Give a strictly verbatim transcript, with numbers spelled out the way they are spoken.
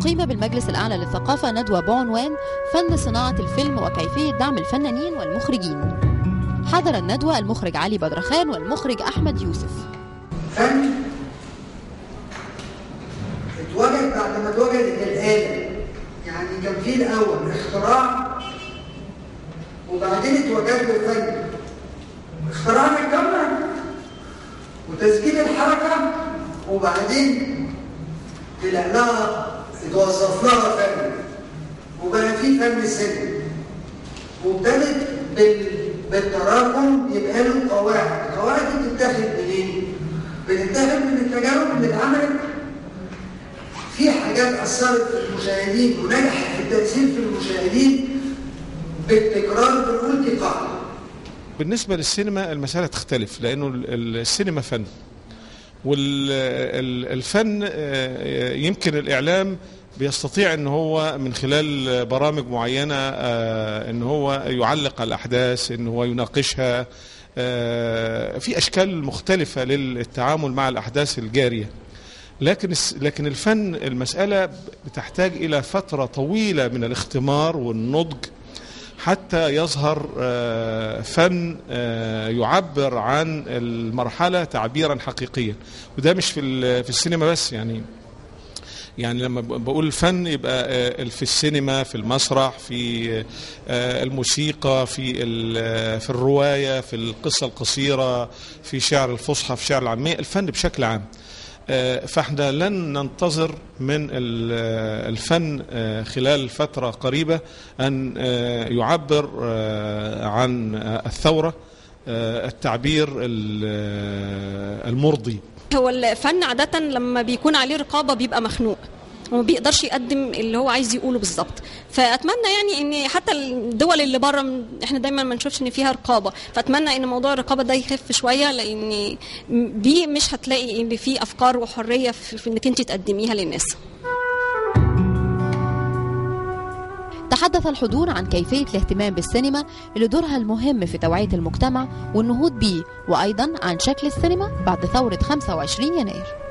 أقيم بالمجلس الأعلى للثقافة ندوة بعنوان فن صناعة الفيلم وكيفية دعم الفنانين والمخرجين. حضر الندوة المخرج علي بدرخان والمخرج أحمد يوسف. فن اتوجد بعد ما اتوجدت الآلة، يعني كان في الأول اختراع وبعدين اتوجد له فن. اختراعنا الكاميرا وتسجيل الحركة وبعدين طلع لها اتوظف لها فن وبقى في فن سينما، وابتدت بالتراكم يبقى له قواعد. القواعد دي بتتاخد منين؟ بتتاخد من التجارب اللي اتعملت. في حاجات اثرت في المشاهدين ونجحت في التاثير في المشاهدين بالتكرار، بنقول دي قاعده. بالنسبه للسينما المساله تختلف، لانه السينما فن، والفن يمكن الإعلام بيستطيع ان هو من خلال برامج معينة ان هو يعلق على الأحداث، ان هو يناقشها في أشكال مختلفة للتعامل مع الأحداث الجارية. لكن لكن الفن المسألة بتحتاج إلى فترة طويلة من الاختمار والنضج حتى يظهر فن يعبر عن المرحلة تعبيرا حقيقيا. وده مش في في السينما بس، يعني يعني لما بقول الفن يبقى في السينما، في المسرح، في الموسيقى، في في الرواية، في القصة القصيرة، في شعر الفصحى، في شعر العامية، الفن بشكل عام. فاحنا لن ننتظر من الفن خلال فترة قريبة أن يعبر عن الثورة التعبير المرضي. هو الفن عادة لما بيكون عليه رقابة بيبقى مخنوق وما بيقدرش يقدم اللي هو عايز يقوله بالظبط. فاتمنى يعني ان حتى الدول اللي بره احنا دايما ما نشوفش ان فيها رقابه، فاتمنى ان موضوع الرقابه ده يخف شويه، لان بيه مش هتلاقي ان في افكار وحريه في انك انت تقدميها للناس. تحدث الحضور عن كيفية الاهتمام بالسينما اللي دورها المهم في توعية المجتمع والنهوض بيه، وأيضا عن شكل السينما بعد ثورة خمسة وعشرين يناير.